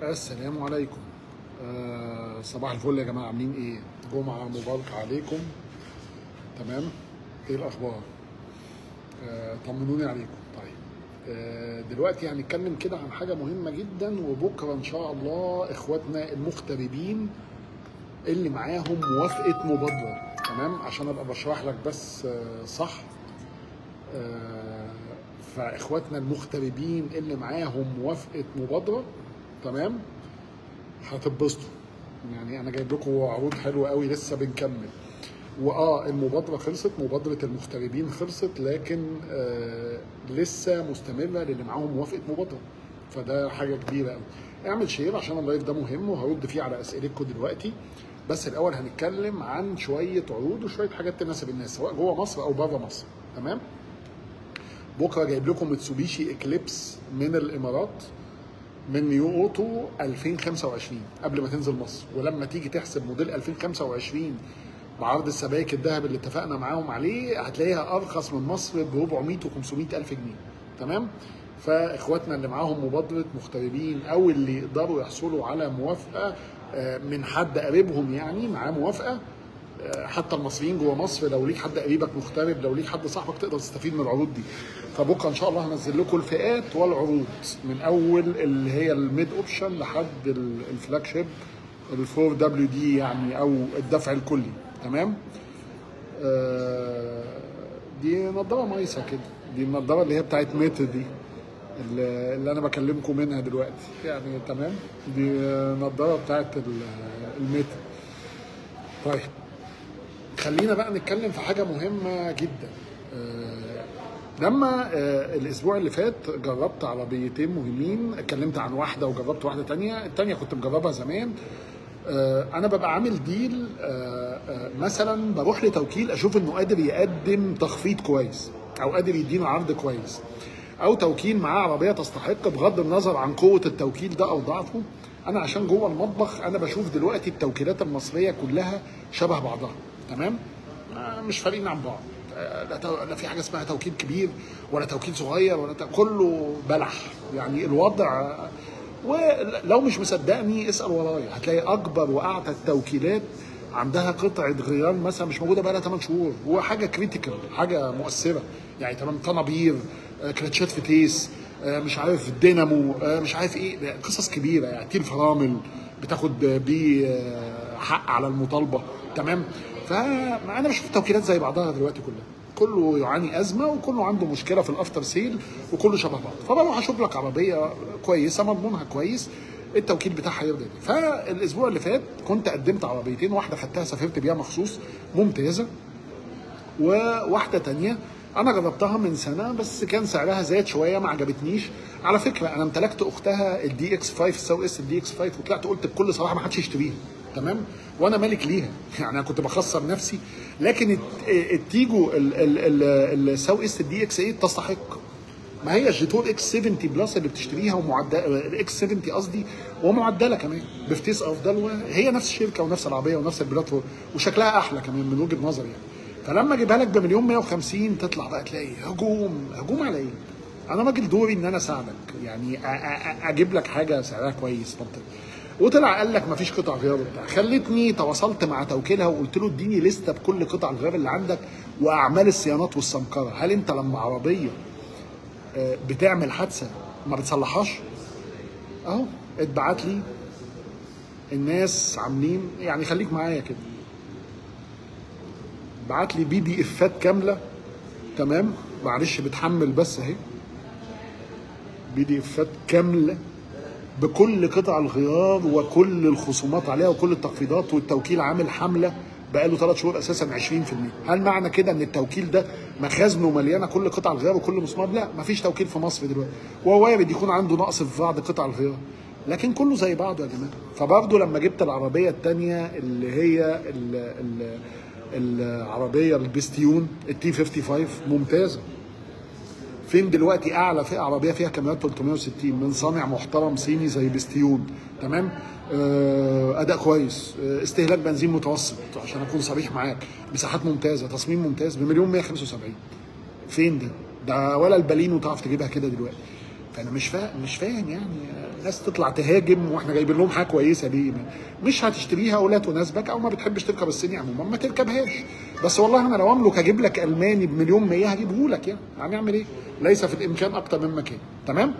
السلام عليكم. صباح الفل يا جماعه، عاملين ايه؟ جمعه مباركه عليكم. تمام. ايه الاخبار؟ طمنوني عليكم. طيب. دلوقتي هنتكلم كده عن حاجه مهمه جدا، وبكره ان شاء الله اخواتنا المغتربين اللي معاهم موافقه مبادره، تمام، عشان ابقى بشرح لك بس صح. فاخواتنا المغتربين اللي معاهم موافقه مبادره، تمام، هتتبسطوا. يعني انا جايب لكم عروض حلوه قوي، لسه بنكمل. المبادره خلصت، مبادره المغتربين خلصت، لكن لسه مستمره للي معاهم موافقه مبادره، فده حاجه كبيره قوي. اعمل شير عشان اللايف ده مهم، وهرد فيه على اسئلتكم دلوقتي. بس الاول هنتكلم عن شويه عروض وشويه حاجات تناسب الناس سواء جوه مصر او بره مصر، تمام. بكره جايب لكم ميتسوبيشي اكليبس من الامارات، من نيو اوتو 2025 قبل ما تنزل مصر. ولما تيجي تحسب موديل 2025 بعرض السبائك الذهب اللي اتفقنا معاهم عليه، هتلاقيها ارخص من مصر ب 400 و 500 الف جنيه، تمام. فاخواتنا اللي معاهم مبادره مغتربين او اللي يقدروا يحصلوا على موافقه من حد قريبهم، يعني معاه موافقه، حتى المصريين جوه مصر، لو ليك حد قريبك مغترب، لو ليك حد صاحبك، تقدر تستفيد من العروض دي. فبكره ان شاء الله هنزل لكم الفئات والعروض من اول اللي هي الميد اوبشن لحد الفلاج شيب ال4 دبليو دي، يعني او الدفع الكلي، تمام. دي نضاره مايسه كده، دي النضاره اللي هي بتاعت ميتا دي، اللي انا بكلمكم منها دلوقتي، يعني تمام. دي نضاره بتاعت الميتا. طيب، خلينا بقى نتكلم في حاجة مهمة جدا. لما الأسبوع اللي فات جربت عربيتين مهمين، اتكلمت عن واحدة وجربت واحدة تانية، التانية كنت مجربها زمان. أنا ببقى عامل ديل، مثلا بروح لتوكيل أشوف إنه قادر يقدم تخفيض كويس، أو قادر يدينا عرض كويس، أو توكيل معاه عربية تستحق بغض النظر عن قوة التوكيل ده أو ضعفه. أنا عشان جوه المطبخ أنا بشوف دلوقتي التوكيلات المصرية كلها شبه بعضها، تمام، مش فارقين عن بعض. لا في حاجه اسمها توكيل كبير ولا توكيل صغير ولا كله بلح، يعني الوضع. ولو مش مصدقني اسال ورايا، هتلاقي اكبر واعتى التوكيلات عندها قطعه غيار مثلا مش موجوده بقى لها 8 شهور، وحاجه كريتيكال، حاجه مؤثره، يعني تمام، طنابير، كلاتشات فتيس، مش عارف دينامو، مش عارف ايه، قصص كبيره، يعني تيل فرامل بتاخد بيه حق على المطالبه، تمام. فانا بشوف التوكيلات زي بعضها دلوقتي كله يعاني ازمه، وكله عنده مشكله في الافتر سيل، وكله شبه بعض. فبروح اشوف لك عربيه كويسه مضمونها كويس، التوكيل بتاعها يرضي. فالاسبوع اللي فات كنت قدمت عربيتين، واحده خدتها سافرت بيها مخصوص ممتازه، وواحده تانية انا جربتها من سنه بس كان سعرها زاد شويه، ما عجبتنيش. على فكره انا امتلكت اختها الدي اكس 5 الساو اس الدي اكس 5، وطلعت قلت بكل صراحه ما حدش يشتريها، تمام، وانا مالك ليها، يعني انا كنت بخسر نفسي. لكن التيجو الساو اس الدي اكس 8 تستحق. ما هي الجيتور اكس 70 بلس اللي بتشتريها، ومعدله الاكس 70 قصدي، ومعدله كمان بفتيس افضل، وهي نفس الشركه ونفس العربيه ونفس البلاتفورم، وشكلها احلى كمان من وجهه نظري يعني. فلما اجيبها لك بمليون 150 تطلع بقى تلاقي هجوم على ايه؟ انا راجل دوري ان انا اساعدك، يعني اجيب لك حاجه سعرها كويس منطقي. وطلع قال لك مفيش قطع غيار وبتاع. خلتني تواصلت مع توكيلها وقلت له اديني لسته بكل قطع الغيار اللي عندك واعمال الصيانات والسمكره. هل انت لما عربيه بتعمل حادثه ما بتصلحهاش؟ اهو اتبعت لي الناس عاملين، يعني خليك معايا كده، بعت لي دي افات كامله، تمام، معلش بتحمل بس اهي، دي افات كامله بكل قطع الغيار وكل الخصومات عليها وكل التخفيضات، والتوكيل عامل حمله بقاله 3 شهور اساسا 20%. هل معنى كده ان التوكيل ده مخازنه مليانه كل قطع الغيار وكل مسمار؟ لا، مفيش توكيل في مصر دلوقتي، وهو وارد يكون عنده نقص في بعض قطع الغيار، لكن كله زي بعضه يا جماعه. فبرضه لما جبت العربيه الثانيه اللي هي العربيه البستيون التي 55 ممتازه. فين دلوقتي اعلى فئه عربيه فيها كاميرات 360 من صانع محترم صيني زي بستيون، تمام. اداء كويس، استهلاك بنزين متوسط عشان اكون صريح معاك، مساحات ممتازه، تصميم ممتاز، بمليون 175. فين ده ولا البالينو تعرف تجيبها كده دلوقتي. فانا مش فاهم يعني الناس تطلع تهاجم واحنا جايبين لهم حاجه كويسه ليه؟ مش هتشتريها ولا تناسبك او ما بتحبش تركب الصيني عموما ما تركبهاش. بس والله انا لو املك اجيب لك الماني بمليون 100 هجيبه لك يعني، هنعمل ايه؟ ليس في الامكان اكتر مما كان. تمام؟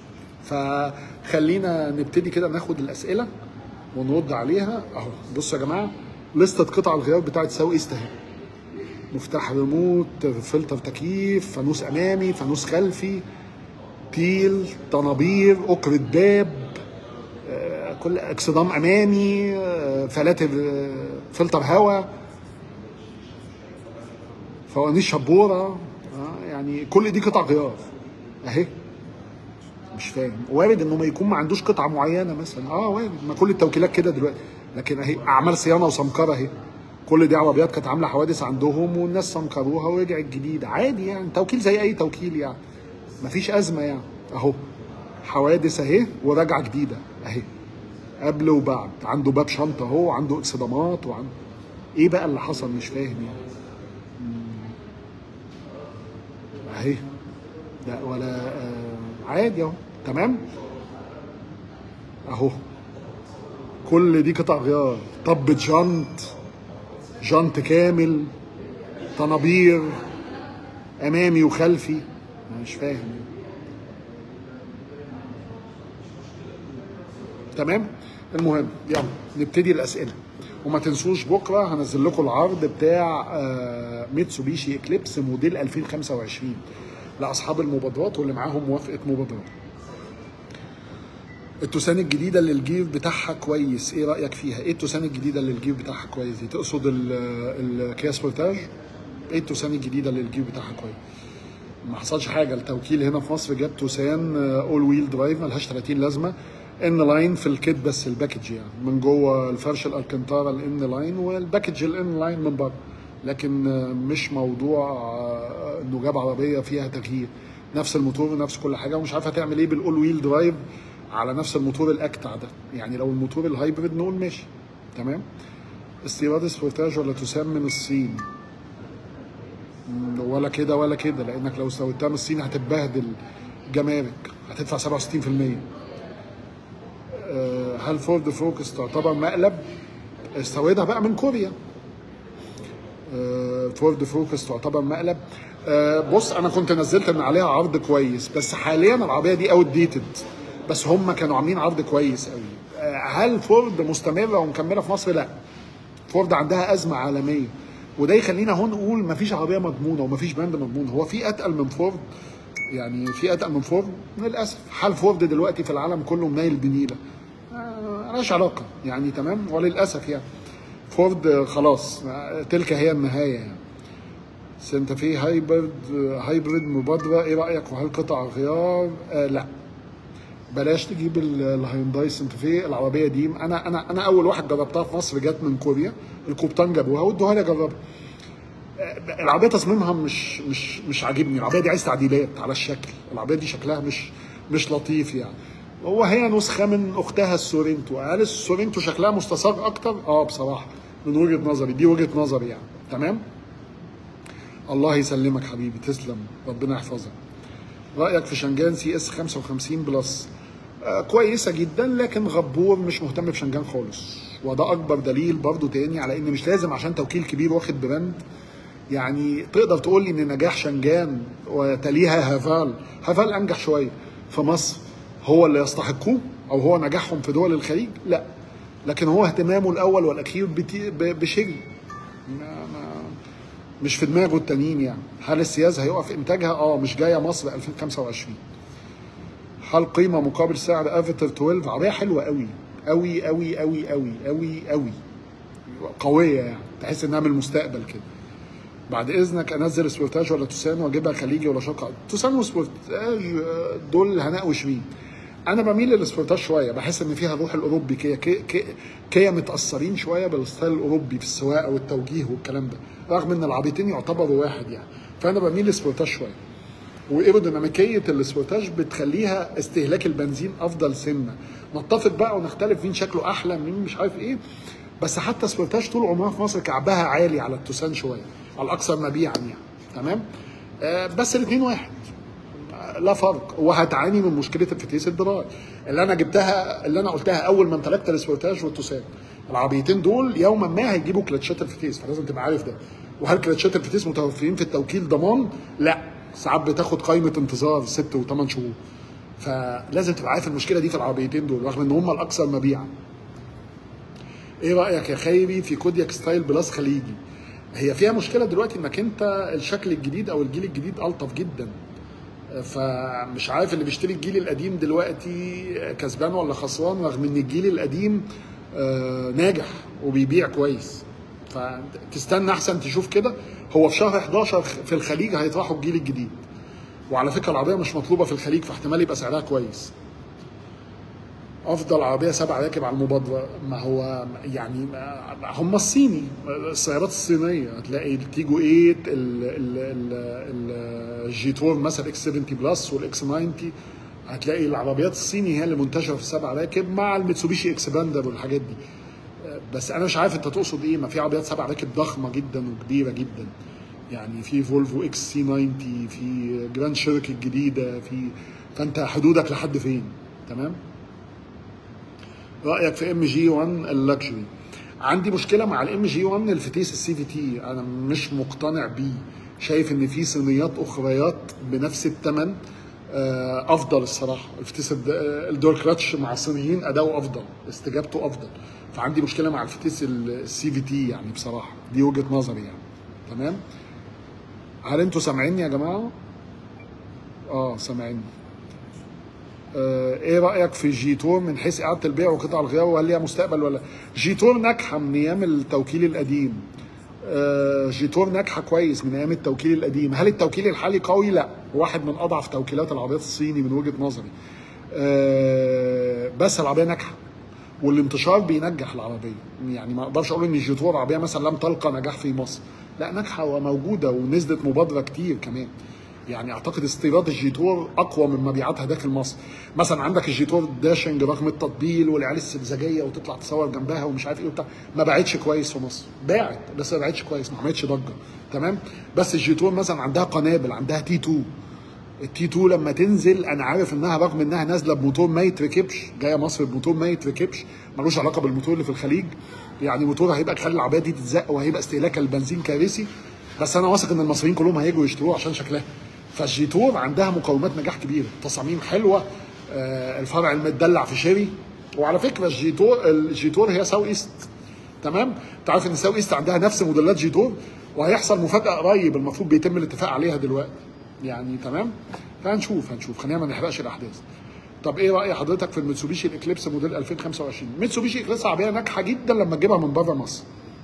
فخلينا نبتدي كده ناخد الاسئله ونرد عليها. اهو بصوا يا جماعه لسته قطع الغيار بتاعت ساو ايست اهي. مفتاح ريموت، فلتر تكييف، فانوس امامي، فانوس خلفي، تيل، طنابير، أكرة باب، كل اكسدام امامي، فلاتر، فلتر هواء، فوانيس شبوره، يعني كل دي قطع غيار اهي. مش فاهم، وارد انه ما يكون ما عندوش قطعه معينه مثلا، وارد، ما كل التوكيلات كده دلوقتي، لكن اهي اعمال صيانه وسمكره اهي. كل دي عربيات كانت عامله حوادث عندهم والناس سمكروها ورجعت جديده عادي يعني، توكيل زي اي توكيل يعني، مفيش ازمه يعني. اهو حوادث اهي وراجعه جديده اهي، قبل وبعد، عنده باب شنطه اهو، عنده اكسدامات، وعنده ايه بقى اللي حصل مش فاهم يعني. اهي لا ولا عادي اهو. تمام اهو كل دي قطع غيار، طبة جنط كامل، طنابير امامي وخلفي، مش فاهم. تمام المهم يلا نبتدي الاسئله، وما تنسوش بكره هنزل لكم العرض بتاع ميتسوبيشي اكليبس موديل 2025 لاصحاب المبادرات واللي معاهم موافقه مبادره. التوسان الجديده اللي الجير بتاعها كويس، ايه رايك فيها؟ ايه التوسان الجديده اللي الجير بتاعها كويس دي؟ تقصد الكيا سبورتاج؟ ايه التوسان الجديده اللي الجير بتاعها كويس؟ ما حصلش حاجه، التوكيل هنا في مصر جاب توسان اول ويل درايف ملهاش 30 لازمه، ان لاين في الكيت بس الباكج يعني، من جوه الفرش الالكنتارا الان لاين والباكج الان لاين من بره، لكن مش موضوع انه جاب عربيه فيها تغيير، نفس الموتور ونفس كل حاجه، ومش عارف هتعمل ايه بالاول ويل درايف على نفس الموتور الاكتع ده يعني. لو الموتور الهايبريد نقول ماشي. تمام. استيراد سبورتاج ولا توسان من الصين؟ ولا كده ولا كده، لانك لو استوردتها من الصين هتتبهدل جمارك، هتدفع 67%. هل فورد فوكس تعتبر مقلب؟ استوردها بقى من كوريا. فورد فوكس تعتبر مقلب. بص انا كنت نزلت ان عليها عرض كويس، بس حاليا العربيه دي اوت ديتد، بس هم كانوا عاملين عرض كويس قوي. هل فورد مستمره ومكمله في مصر؟ لا، فورد عندها ازمه عالميه، وده يخلينا هون نقول مفيش عربيه مضمونه ومفيش براند مضمون. هو في اتقل من فورد يعني، في اتقل من فورد للاسف. حال فورد دلوقتي في العالم كله منيل بنيله، ملهاش علاقه يعني. تمام، وللاسف يعني فورد خلاص تلك هي النهايه يعني. سانتا في هايبريد مبادره، ايه رايك؟ وهل قطع غيار؟ لا بلاش تجيب الهيونداي سانتا في. العربيه دي انا اول واحد جربتها في مصر، جت من كوريا، الكوبتان جابوها وادوها لي اجربها. العربيه تصميمها مش عاجبني، العربيه دي عايز تعديلات على الشكل، العربيه دي شكلها مش لطيف يعني. هي نسخه من اختها السورينتو. هل السورينتو شكلها مستصاغ اكتر؟ بصراحه من وجهه نظري، دي وجهه نظري يعني. تمام، الله يسلمك حبيبي، تسلم، ربنا يحفظك. رايك في شنجان سي اس 55 بلس؟ كويسه جدا، لكن غبور مش مهتم بشنجان خالص، وده اكبر دليل برضو تاني على ان مش لازم عشان توكيل كبير واخد براند يعني تقدر تقول لي ان نجاح شنجان وتليها هافال انجح شويه في مصر هو اللي يستحقوه، او هو نجاحهم في دول الخليج؟ لا، لكن هو اهتمامه الاول والاخير بشيري، مش في دماغه التانيين يعني. هل السياز هيقف انتاجها؟ مش جايه مصر 2025. هل قيمه مقابل سعر افاتار 12؟ عربيه حلوه قوي قوي قوي قوي قوي قوي قوي، قويه يعني، تحس انها من المستقبل كده. بعد اذنك انزل سبورتاج ولا توسان واجيبها خليجي ولا شرق؟ توسان وسبورتاج دول هناء وشيرين. انا بميل للسبورتاج شويه، بحس ان فيها الروح الاوروبي، كيا متاثرين شويه بالستايل الاوروبي في السواقه والتوجيه والكلام ده، رغم ان العربيتين يعتبروا واحد يعني. فانا بميل للسبورتاج شويه، وايروديناميكيه السبورتاج بتخليها استهلاك البنزين افضل سنه. نتفق بقى ونختلف مين شكله احلى مين مش عارف ايه، بس حتى سبورتاج طول عمرها في مصر كعبها عالي على التوسان شويه، على الاكثر مبيعا يعني. تمام، بس الاثنين واحد. لا فرق، وهتعاني من مشكله الفتيس الدراي اللي انا جبتها، اللي انا قلتها اول ما امتلكت السبورتاج والتوسان. العربيتين دول يوما ما هيجيبوا كلاتشات الفتيس، فلازم تبقى عارف ده. وهل كلاتشات الفتيس متوفرين في التوكيل ضمان؟ لا، ساعات بتاخد قائمه انتظار 6 و8 شهور. فلازم تبقى عارف المشكله دي في العربيتين دول رغم ان هم الاكثر مبيعا. ايه رايك يا خيري في كودياك ستايل بلس خليجي؟ هي فيها مشكله دلوقتي انك انت الشكل الجديد او الجيل الجديد الطف جدا، فمش عارف اللي بيشتري الجيل القديم دلوقتي كسبان ولا خسران، رغم ان الجيل القديم ناجح وبيبيع كويس. فتستنى احسن تشوف كده. هو في شهر 11 في الخليج هيطرحوا الجيل الجديد، وعلى فكره العربيه مش مطلوبه في الخليج، فاحتمال يبقى سعرها كويس. افضل عربيه 7 راكب على المبادره، ما هو يعني هم الصيني، السيارات الصينيه هتلاقي التيجو 8، الجيتور مثلا اكس 70 بلس والاكس 90، هتلاقي العربيات الصيني هي اللي منتشره في 7 راكب مع الميتسوبيشي اكسباندر والحاجات دي. بس انا مش عارف انت تقصد ايه. ما في عربيات 7 راكب ضخمه جدا وكبيره جدا، يعني في فولفو اكس سي 90، في جراند شيركي الجديده، فانت حدودك لحد فين؟ تمام. رايك في ام جي 1 اللكجري؟ عندي مشكله مع الام جي 1 الفتيس السي في تي، انا مش مقتنع بيه. شايف ان في صينيات اخريات بنفس الثمن افضل الصراحه. الفتيس الدور كلاتش مع الصينيين اداؤه افضل، استجابته افضل. فعندي مشكله مع الفتيس السي في تي يعني بصراحه، دي وجهه نظري يعني. تمام. هل انتوا سامعيني يا جماعه؟ سامعيني. ايه رايك في جيتور من حيث اعاده البيع وقطع الغيار، وهل ليها مستقبل ولا؟ جيتور ناجحه من ايام التوكيل القديم. جيتور ناجحه كويس من ايام التوكيل القديم. هل التوكيل الحالي قوي؟ لا، واحد من اضعف توكيلات العربيات الصيني من وجهه نظري. بس العربيه ناجحه، والانتشار بينجح العربيه. يعني ما اقدرش اقول ان الجيتور عربيه مثلا لم تلقى نجاح في مصر، لا، ناجحه وموجوده ونزلت مبادره كتير كمان. يعني اعتقد استيراد الجيتور اقوى من مبيعاتها داخل مصر. مثلا عندك الجيتور داشنج رغم التطبيل والعيال السبزجيه وتطلع تصور جنبها ومش عارف ايه وبتاع، ما باعتش كويس في مصر. باعت بس ما باعتش كويس، ما عملتش ضجه. تمام. بس الجيتور مثلا عندها قنابل، عندها تي 2. التي 2 لما تنزل انا عارف انها رغم انها نازله بموتور ما يتركبش، جايه مصر بموتور ما يتركبش، ملوش علاقه بالموتور اللي في الخليج. يعني موتور هيبقى يخلي العربيه دي تتزق وهيبقى استهلاك البنزين كارثي، بس انا واثق ان المصريين كلهم هيجوا يشتروه عشان شكلها. فالجيتور عندها مقومات نجاح كبيره، تصاميم حلوه، الفرع المدلع في شيري. وعلى فكره الجيتور هي ساو ايست. تمام. انت عارف ان ساو ايست عندها نفس موديلات جيتور، وهيحصل مفاجاه قريب المفروض بيتم الاتفاق عليها دلوقتي يعني. تمام. فهنشوف خلينا ما نحرقش الاحداث. طب ايه راي حضرتك في الميتسوبيشي الاكليبس موديل 2025؟ ميتسوبيشي اكليبس عربيه ناجحه جدا لما تجيبها من بره مصر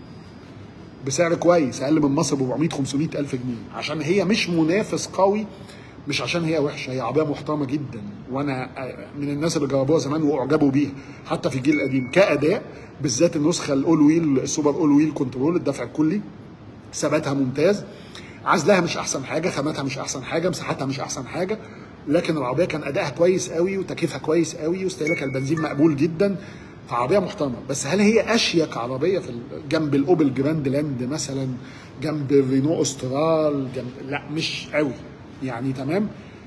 بسعر كويس، اقل من مصر ب 400 500 الف جنيه، عشان هي مش منافس قوي، مش عشان هي وحشه، هي عربيه محترمه جدا. وانا من الناس اللي جربوها زمان واعجبوا بيها حتى في الجيل القديم كاداء، بالذات النسخه الاول ويل السوبر اول ويل كنترول الدفع الكلي، ثباتها ممتاز، عزلها مش احسن حاجه، خاماتها مش احسن حاجه، مساحتها مش احسن حاجه، لكن العربيه كان ادائها كويس قوي وتكييفها كويس قوي واستهلاكها البنزين مقبول جدا. فعربيه محترمه. بس هل هي اشيك عربيه في جنب الاوبل جراند لاند مثلا، جنب الرينو استرال، لا مش قوي يعني. تمام.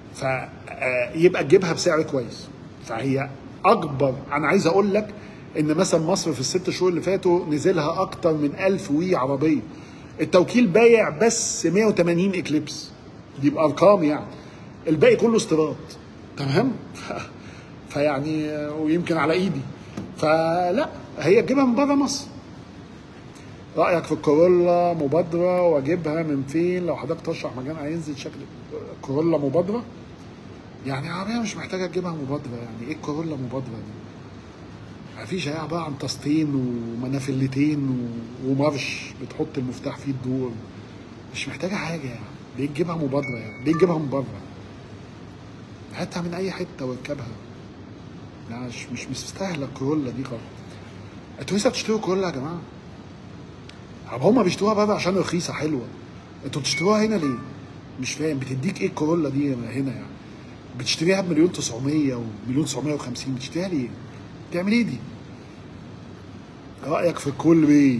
فيبقى تجيبها بسعر كويس. فهي اكبر. انا عايز اقول لك ان مثلا مصر في ال6 شهور اللي فاتوا نزلها اكتر من 1000 وي عربيه. التوكيل بايع بس 180 اكليبس، دي بارقام يعني، الباقي كله استيراد. تمام. فيعني ويمكن على ايدي. فلا، هي تجيبها من بره مصر. رايك في الكورولا مبادره واجيبها من فين؟ لو حضرتك تشرح مكان هينزل شكل الكورولا مبادره. يعني عربيه مش محتاجه تجيبها مبادره. يعني ايه الكورولا مبادره دي؟ مفيش، هي عباره عن طاستين ومنافلتين ومارش بتحط المفتاح فيه الدور، مش محتاجه حاجه يعني. ليه تجيبها مبادره يعني؟ ليه تجيبها من بره؟ هاتها من اي حته واركبها. لا، مش مستاهله الكورولا دي خالص. انتوا لسه بتشتروا كورولا يا جماعه؟ طب هما بيشتروها بره عشان رخيصه حلوه، انتوا بتشتروها هنا ليه؟ مش فاهم. بتديك ايه الكورولا دي هنا يعني؟ بتشتريها بمليون 900 ومليون 950، بتشتريها ليه؟ بتعمل ايه دي؟ رايك في كول بي؟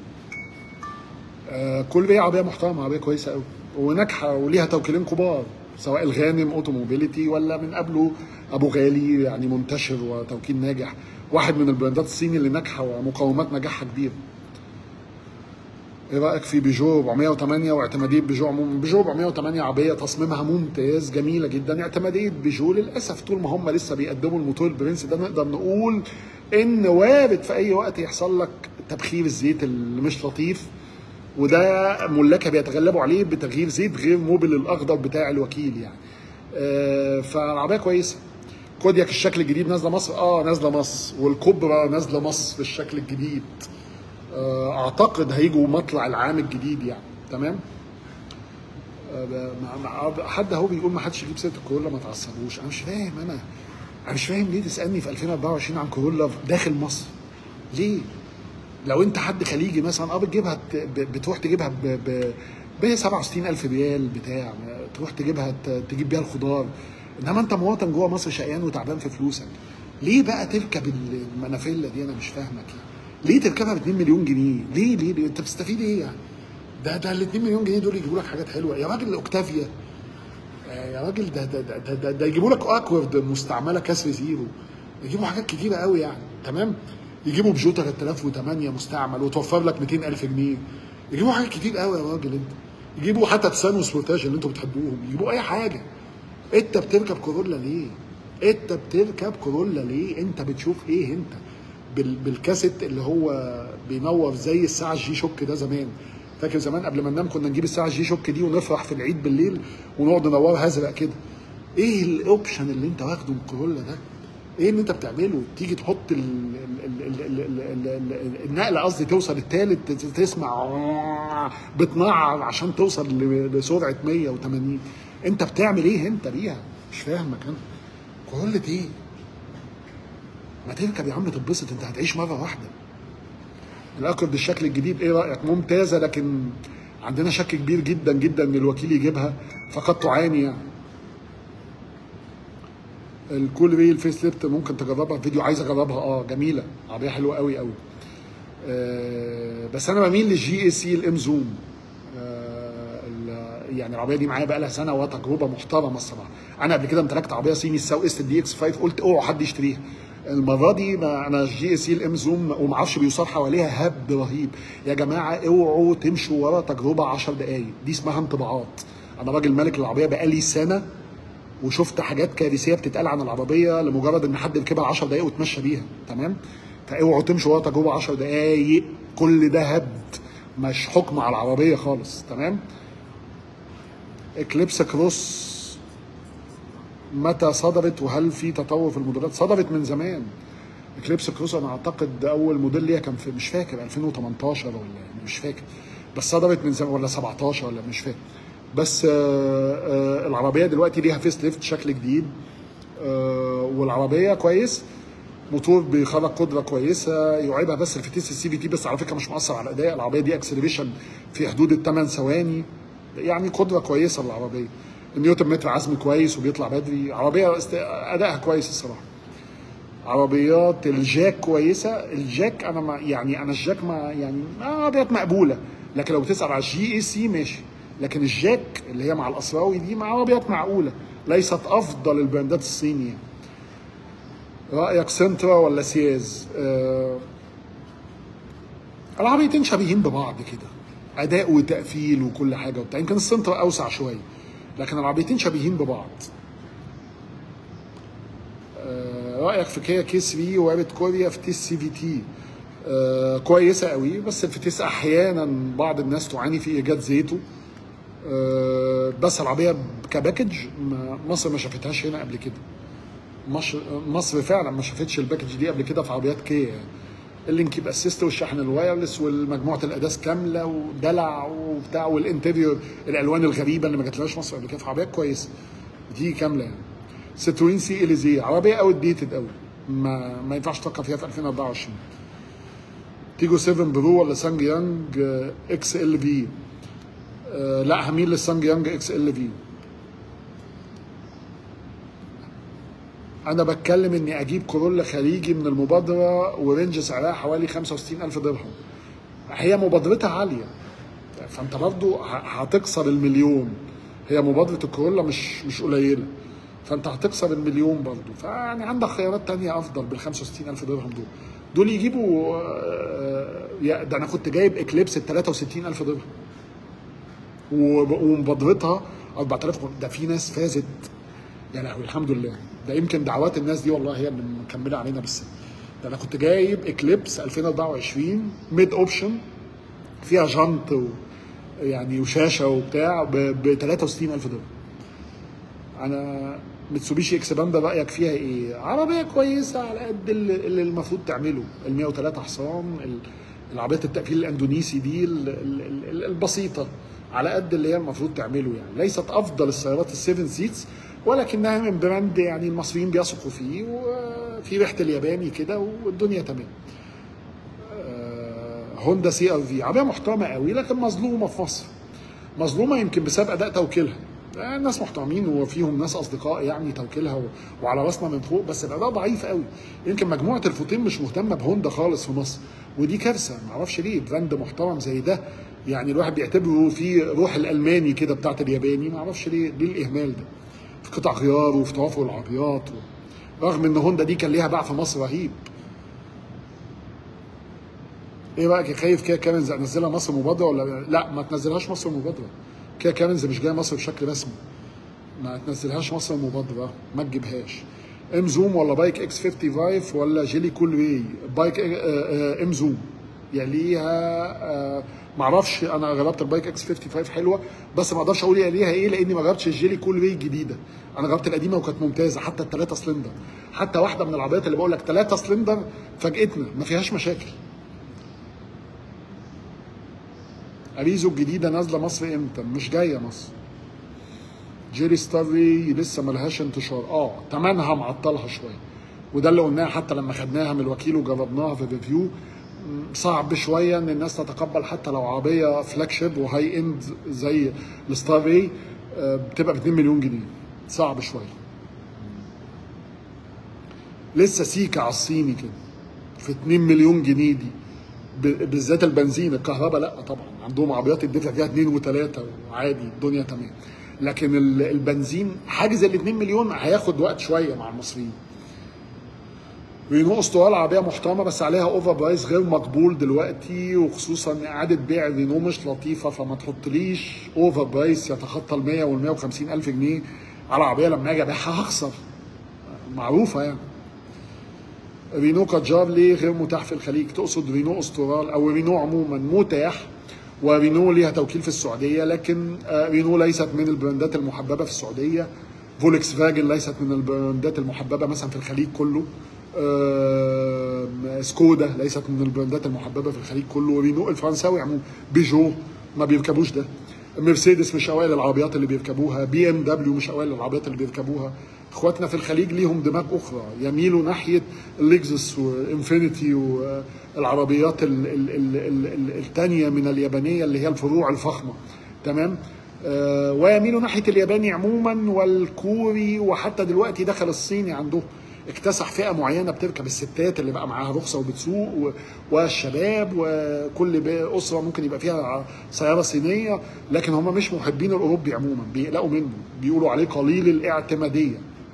كول بي عربيه محترمه، عربيه كويسه قوي وناجحه وليها توكيلين كبار، سواء الغانم اوتوموبيليتي ولا من قبله ابو غالي، يعني منتشر وتوكيل ناجح، واحد من البراندات الصيني اللي ناجحه ومقومات نجاحها كبيره. ايه رايك في بيجو 408 واعتماديه بيجو عموما؟ بيجو 408 عربيه تصميمها ممتاز جميله جدا. اعتماديه بيجو للاسف طول ما هم لسه بيقدموا الموتور البرنس ده نقدر نقول ان وارد في اي وقت يحصل لك تبخير الزيت اللي مش لطيف، وده ملاكه بيتغلبوا عليه بتغيير زيت غير موبل الاخضر بتاع الوكيل يعني. فالعربيه كويسه. كودياك الشكل الجديد نازله مصر، نازله مصر، والكوبرا نازله مصر في الشكل الجديد. اعتقد هيجوا مطلع العام الجديد يعني. تمام. حد اهو بيقول ما حدش يجيب سيره الكورولا ما تعصبوش. انا مش فاهم، انا مش فاهم ليه تسالني في 2024 عن كورولا داخل مصر؟ ليه؟ لو انت حد خليجي مثلا بتجيبها بتروح تجيبها ب 67,000 ريال بتاع، تروح تجيبها تجيب بيها الخضار. انما انت مواطن جوه مصر شقيان وتعبان في فلوسك، ليه بقى تركب المنافيلا دي؟ انا مش فاهمك يعني. ليه تركبها ب 2 مليون جنيه؟ ليه انت بتستفيد ايه يعني؟ ده ال 2 مليون جنيه دول يجيبوا لك حاجات حلوه يا راجل. اوكتافيا يا راجل، ده يجيبوا لك اكورد مستعمله كسر زيرو، يجيبوا حاجات كتيره قوي يعني. تمام. يجيبوا بيجو 3008 مستعمل وتوفر لك 200,000 جنيه. يجيبوا حاجات كتير قوي يا راجل انت. يجيبوا حتى تسان وسبورتاج اللي انتوا بتحبوهم، يجيبوا اي حاجه. انت بتركب كورولا ليه؟ انت بتركب كورولا ليه؟ انت بتشوف ايه انت؟ بالكاسيت اللي هو بينور زي الساعه الجي شوك ده زمان. فاكر زمان قبل ما ننام كنا نجيب الساعه الجي شوك دي ونفرح في العيد بالليل ونقعد ننورها ازرق كده. ايه الاوبشن اللي انت واخده من كورولا ده؟ ايه اللي انت بتعمله؟ تيجي تحط النقله، قصدي توصل التالت تسمع بتنعر عشان توصل لسرعه 180. انت بتعمل ايه انت بيها؟ مش فاهمك انا. كورولا ايه؟ ما تركب يا عم تتبسط، انت هتعيش مره واحده. الاكورد الشكل الجديد ايه رايك؟ ممتازه، لكن عندنا شك كبير جدا جدا ان الوكيل يجيبها، فقد تعاني يعني. الكول ريل فيس ليفت ممكن تجربها في فيديو، عايز اجربها. جميله، عربيه حلوه قوي قوي. بس انا بميل للجي اي سي الام زوم. يعني العربيه دي معايا بقى لها سنه وتجربه محترمه الصراحه. انا قبل كده امتلكت عربيه صيني الساو اس دي اكس 5، قلت اوعى حد يشتريها. المره دي انا الجي اي سي الام زوم وما اعرفش بيوصل حواليها هبد رهيب. يا جماعه اوعوا تمشوا ورا تجربه 10 دقائق، دي اسمها انطباعات. انا راجل مالك العربيه بقالي سنه وشفت حاجات كارثيه بتتقال عن العربيه لمجرد ان حد ركبها 10 دقائق وتمشى بيها. تمام. فاوعوا تمشوا ورا تجربه 10 دقائق، كل ده هبد، مش حكم على العربيه خالص. تمام. اكليبس كروس متى صدرت وهل في تطور في الموديلات؟ صدرت من زمان. اكليبس كروس انا اعتقد اول موديل ليها كان في مش فاكر 2018 ولا مش فاكر، بس صدرت من زمان، ولا 17 ولا مش فاكر. بس العربيه دلوقتي ليها فيس ليفت شكل جديد، والعربيه كويس، موتور بيخرج قدره كويسه. يعيبها بس الفتيس السي في تي، بس على فكره مش مؤثر على الاداء. العربيه دي اكسلريشن في حدود ال8 ثواني، يعني قدره كويسه العربيه. النيوتن متر عزم كويس وبيطلع بدري. عربيه ادائها كويس الصراحه. عربيات الجاك كويسه. الجاك انا ما يعني انا الجاك ما يعني عربيات مقبوله، لكن لو بتسال على الجي اي سي ماشي، لكن الجاك اللي هي مع الاسراوي دي مع عربيات معقوله، ليست افضل البراندات الصينيه. رايك سنترا ولا سياز؟ العربيتين شبيهين ببعض كده، اداء وتقفيل وكل حاجه وبتاع. يمكن السنترا اوسع شويه، لكن العربيتين شبيهين ببعض. رايك في كيا كي 3 وارد كوريا فتيس سي في تي؟ كويسه قوي، بس الفتيس احيانا بعض الناس تعاني في ايجاد زيته. بس العربيه كباكج مصر ما شافتهاش هنا قبل كده. مصر فعلا ما شافتش الباكج دي قبل كده في عربيات كيا يعني. اللينكيب اسيست والشحن الوايرلس والمجموعه الاداس كامله ودلع وبتاع، والانتريور الالوان الغريبه اللي ما جاتلهاش مصر قبل كده، في عربيات كويسه دي كامله يعني. ستروين سي اليزي عربيه اوت ديتد قوي، ما ينفعش تفكر فيها في 2024. تيجو 7 برو ولا سانج يانج اكس ال في؟ لا هميل للسانج يانج اكس ال في. انا بتكلم اني اجيب كورولا خليجي من المبادره ورينج سعرها حوالي 65,000 درهم. هي مبادرتها عاليه، فانت برضو هتكسر المليون. هي مبادره الكورولا مش قليله، فانت هتكسر المليون برضه. فيعني عندك خيارات تانية افضل بال 65,000 درهم دول يجيبوا ده انا كنت جايب اكليبس ب 63,000 درهم ومبادرتها 4000. ده في ناس فازت يا لهوي الحمد لله. ده يمكن دعوات الناس دي والله هي اللي مكمله علينا. بس ده انا كنت جايب اكليبس 2024 ميد اوبشن فيها جنط يعني وشاشه وبتاع ب 63,000 درهم. انا ميتسوبيشي اكسباندا رايك فيها ايه؟ عربيه كويسه على قد اللي المفروض تعمله، ال 103 حصان، العربيات التقفيل الاندونيسي دي البسيطه على قد اللي هي المفروض تعمله. يعني ليست افضل السيارات السيفن سيتس، ولكنها من براند يعني المصريين بيثقوا فيه، وفي ريحه الياباني كده والدنيا تمام. هوندا سي ار في عربيه محترمه قوي، لكن مظلومه في مصر. مظلومه يمكن بسبب اداء توكيلها. ناس محترمين وفيهم ناس اصدقاء يعني توكيلها وعلى راسنا من فوق، بس الاداء ضعيف قوي. يمكن مجموعه الفوتين مش مهتمه بهوندا خالص في مصر، ودي كارثه. ما اعرفش ليه براند محترم زي ده يعني الواحد بيعتبره في روح الالماني كده بتاعت الياباني. ما اعرفش ليه الاهمال ده في قطع غيار وفي توافر العربيات رغم ان هوندا دي كان ليها باع في مصر رهيب. ايه رايك يا خايف كيا كارنز انزلها مصر مبادره ولا لا؟ ما تنزلهاش مصر مبادره. كيا كارنز مش جايه مصر بشكل رسمي، ما تنزلهاش مصر مبادره، ما تجيبهاش. ام زوم ولا بايك اكس 55 ولا جيلي كول واي؟ بايك ام زوم يليها معرفش. انا جربت البايك اكس 55 حلوه، بس ما اقدرش اقول يليها ايه لاني ما جربتش الجيلي كول واي الجديده. انا جربت القديمه وكانت ممتازه، حتى الثلاثه سلندر. حتى واحده من العربيات اللي بقول لك ثلاثه سلندر فاجئتنا ما فيهاش مشاكل. اريزو الجديده نازله مصر امتى؟ مش جايه مصر. جيري ستاري لسه ملهاش انتشار، تمنها معطلها شويه، وده اللي قلناه حتى لما خدناها من الوكيل وجربناها في الريفيو. صعب شويه ان الناس تتقبل حتى لو عربيه فلاج شيب وهاي اند زي الستاري بتبقى ب 2 مليون جنيه. صعب شويه. لسه سيكا على الصيني كده في 2 مليون جنيه دي، بالذات البنزين. الكهرباء لا طبعا، عندهم عربيات الدفع فيها 2 و3 وعادي الدنيا تمام. لكن البنزين حاجز ال 2 مليون هياخد وقت شويه مع المصريين. رينو استرال عربيه محترمه بس عليها اوفر برايس غير مقبول دلوقتي، وخصوصا اعاده بيع رينو مش لطيفه، فما تحطليش اوفر برايس يتخطى ال 100 وال 150 الف جنيه على عربيه لما اجي ابيعها هخسر، معروفه يعني. رينو كاجار ليه غير متاح في الخليج؟ تقصد رينو استرال او رينو عموما؟ متاح، ورينو ليها توكيل في السعوديه، لكن رينو ليست من البراندات المحببه في السعوديه. فولكس فاجن ليست من البراندات المحببه مثلا في الخليج كله. سكودا ليست من البراندات المحببه في الخليج كله. ورينو الفرنساوي عموما، بيجو ما بيركبوش ده. مرسيدس مش اوائل العربيات اللي بيركبوها. بي ام دبليو مش اوائل العربيات اللي بيركبوها. اخواتنا في الخليج ليهم دماغ اخرى، يميلوا ناحيه اللكزس وانفينيتي والعربيات الثانيه من اليابانيه اللي هي الفروع الفخمه، تمام. ويميلوا ناحيه الياباني عموما والكوري، وحتى دلوقتي دخل الصيني عندهم، اكتسح فئه معينه بتركب الستات اللي بقى معاها رخصه وبتسوق، والشباب، وكل اسره ممكن يبقى فيها سياره صينيه، لكن هم مش محبين الاوروبي عموما، بيقلقوا منه، بيقولوا عليه قليل الاعتماديه.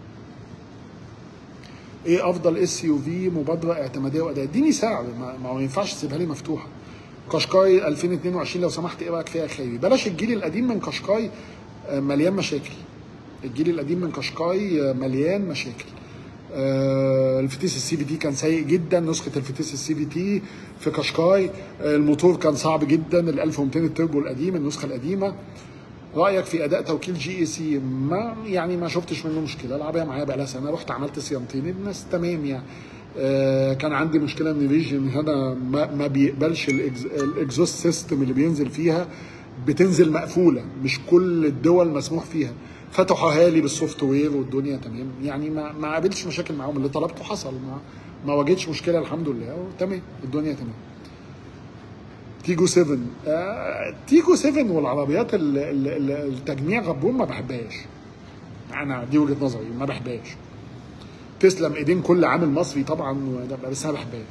ايه افضل اس يو في مبادره اعتماديه واداء؟ اديني سعر، ما ينفعش تسيبها لي مفتوحه. قشقاي 2022 لو سمحت، ايه رايك فيها يا خيري؟ بلاش الجيل القديم من قشقاي، مليان مشاكل. الجيل القديم من قشقاي مليان مشاكل. الفتيس السي في تي كان سيء جدا، نسخه الفتيس السي في تي في قشقاي. الموتور كان صعب جدا، ال 1200 التربو القديم، النسخه القديمه. رايك في اداء توكيل جي اي سي؟ ما شفتش منه مشكله، العربيه معايا بقى لها سنه، رحت عملت صيانتين، الناس تمام يعني. كان عندي مشكله ان الريجن هنا ما بيقبلش الاكزوست سيستم اللي بينزل فيها، بتنزل مقفوله، مش كل الدول مسموح فيها. فتحوها لي بالسوفت وير والدنيا تمام يعني، ما قابلتش مشاكل معاهم، اللي طلبته حصل، ما واجهتش مشكله الحمد لله، تمام الدنيا تمام. تيجو 7 تيجو 7 والعربيات التجميع غبون ما بحبهاش، انا دي وجهه نظري ما بحبهاش. تسلم ايدين كل عامل مصري طبعا، بس انا ما بحبهاش.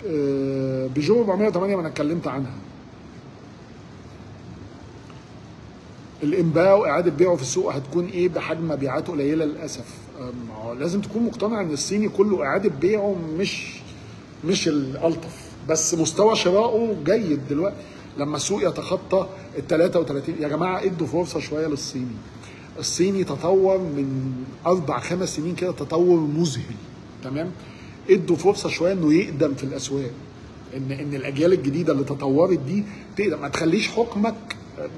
بيجو 408 ما انا اتكلمت عنها. الانباع واعاده بيعه في السوق هتكون ايه بحجم مبيعات قليله للاسف. ما هو لازم تكون مقتنع ان الصيني كله اعاده بيعه مش الالطف، بس مستوى شرائه جيد دلوقتي لما السوق يتخطى ال 33. يا جماعه ادوا فرصه شويه للصيني. الصيني تطور من 4-5 سنين كده تطور مذهل، تمام؟ ادوا فرصه شويه انه يقدم في الاسواق، ان الاجيال الجديده اللي تطورت دي تقدم. ما تخليش حكمك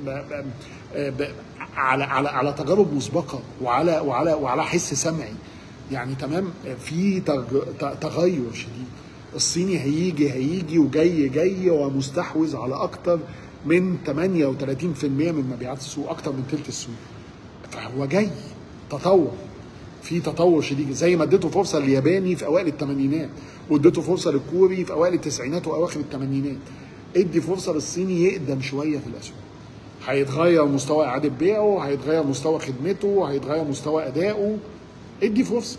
على تجارب مسبقه وعلى حس سمعي، يعني تمام. في تغير شديد. الصيني هيجي وجاي ومستحوذ على اكتر من 38% من مبيعات السوق، اكتر من ثلث السوق. فهو جاي في تطور شديد، زي ما اديته فرصه للياباني في اوائل الثمانينات، واديته فرصه للكوري في اوائل التسعينات واواخر الثمانينات. ادي فرصه للصيني يقدم شويه في الاسواق. هيتغير مستوى اعاده بيعه، هيتغير مستوى خدمته، هيتغير مستوى ادائه. ادي فرصه.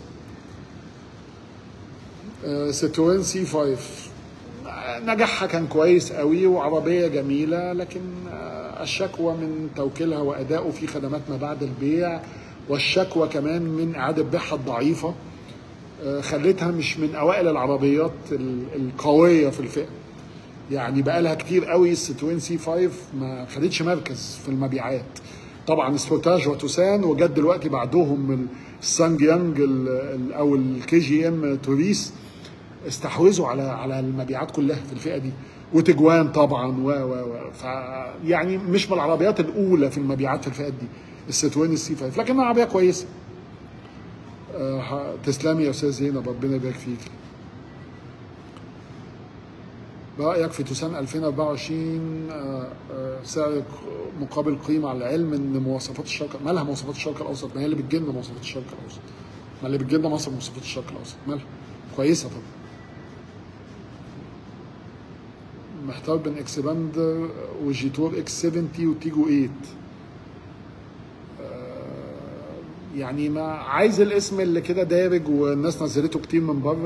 ستروين سي 5 نجاحها كان كويس قوي وعربيه جميله، لكن الشكوى من توكيلها وادائه في خدمات ما بعد البيع، والشكوى كمان من اعاده بيعها الضعيفه خلتها مش من اوائل العربيات القويه في الفئه. يعني بقى لها كتير قوي الستروين سي 5 ما خدتش مركز في المبيعات. طبعا سبورتاج وتوسان، وجت دلوقتي بعدهم السانج يانج او الكي جي ام توريس، استحوذوا على المبيعات كلها في الفئه دي، وتجوان طبعا يعني مش من العربيات الاولى في المبيعات في الفئات دي الستروين السي 5، لكنها عربيه كويسه. تسلمي يا استاذ زينب، ربنا يبارك فيك. برأيك في توسان 2024 سعر مقابل قيمة، على العلم ان مواصفات الشرق، مالها مواصفات الشرق الاوسط؟ ما هي اللي بتجيلنا مواصفات الشرق الاوسط، ما اللي بتجيلنا مصر مواصفات الشرق الاوسط، مالها؟ كويسة طبعا. محتار بين اكسباندر وجيتور اكس 70 وتيجو 8. يعني ما عايز الاسم اللي كده دارج والناس نزلته كتير من بره.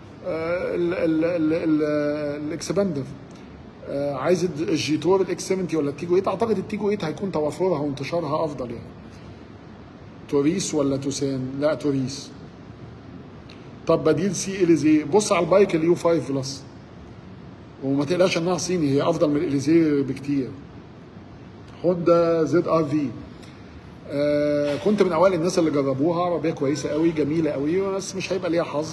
الاكسباندر. عايز الجيتور الاكس 70 ولا التيجو 8؟ اعتقد التيجو 8 هيكون توافرها وانتشارها افضل يعني. توريس ولا توسان؟ لا توريس. طب بديل سي اليزي، بص على البايك اليو 5 بلس وما تقلقش انها صيني، هي افضل من الاليزي بكتير. هوندا زد ار في. كنت من اوائل الناس اللي جربوها، عربيه كويسه قوي جميله قوي، بس مش هيبقى ليها حظ.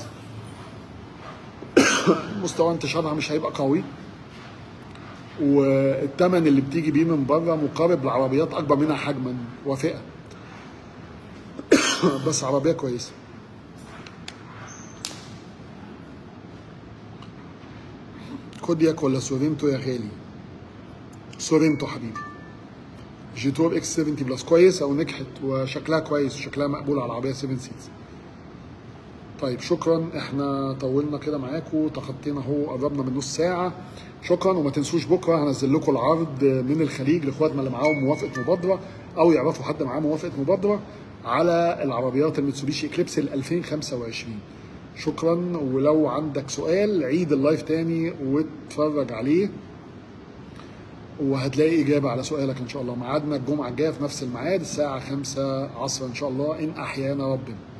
مستوى انتشارها مش هيبقى قوي، والثمن اللي بتيجي بيه من بره مقارب لعربيات اكبر منها حجما وفئه. بس عربيه كويسه. كودياك ولا سورينتو يا غالي؟ سورينتو حبيبي. جيتور اكس 70 بلس كويسه ونجحت وشكلها كويس وشكلها مقبول على العربيه 7 سيتس. طيب شكرا، احنا طولنا كده معاكم، تخطينا اهو قربنا من نص ساعه. شكرا، وما تنسوش بكره هنزل لكم العرض من الخليج لاخواتنا اللي معاهم موافقه مبادره او يعرفوا حد معاه موافقه مبادره على العربيات الميتسوبيشي اكليبس ال 2025. شكرا، ولو عندك سؤال عيد اللايف تاني واتفرج عليه وهتلاقي اجابه على سؤالك ان شاء الله. ميعادنا الجمعه الجايه في نفس الميعاد الساعه 5 عصرا ان شاء الله ان احيانا ربنا.